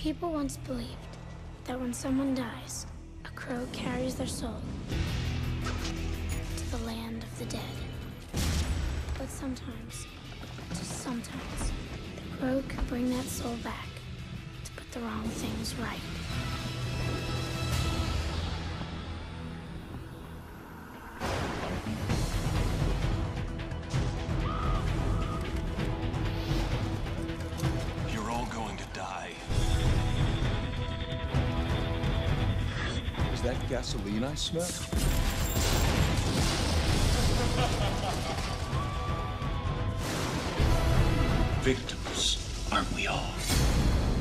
People once believed that when someone dies, a crow carries their soul to the land of the dead. But sometimes, just sometimes, the crow can bring that soul back to put the wrong things right. You're all going to die. Is that gasoline I smell? Victims, aren't we all?